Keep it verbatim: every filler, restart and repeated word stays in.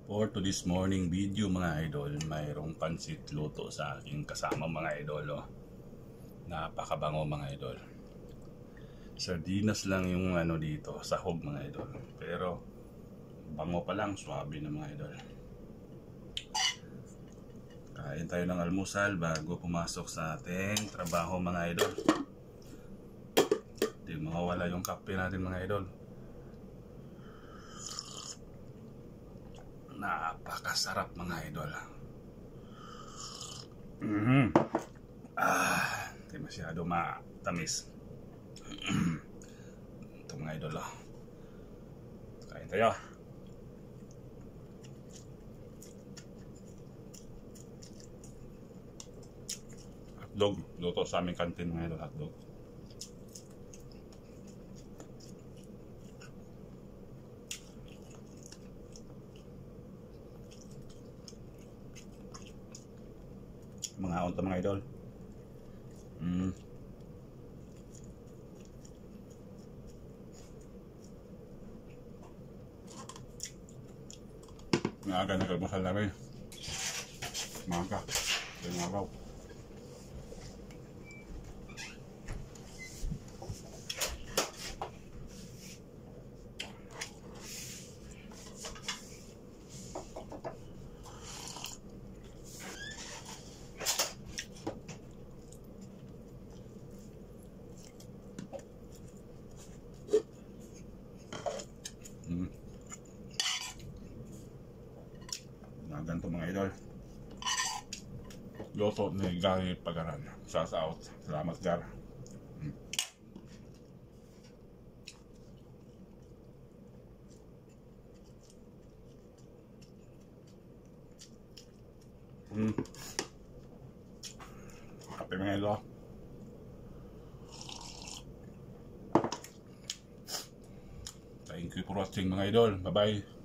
For to this morning video mga idol, mayroong pansit luto sa aking kasama mga idol. Oh. Napakabango mga idol. Sardinas lang yung ano dito, sahog mga idol. Pero bango pa lang, swabe na mga idol. Kain tayo ng almusal bago pumasok sa ating trabaho mga idol. Hindi mawawala yung kape natin mga idol. Napakasarap mga idol. Mm-hmm. Ah, hindi masyado matamis. Ito mga idol. Oh. Kain tayo. Hotdog. Luto sa aming kantin mga idol. Hotdog. Mga unta mga idol. Mm. Maaga nagkamasal namin. Maaga. Yung araw. Hmm. Na ganito mga idol. Luto ni Gary Pagaran. Shout out. Salamat Gar. Hmm. Hmm. Kape mga idol. Thank you for watching mga idol. Bye bye.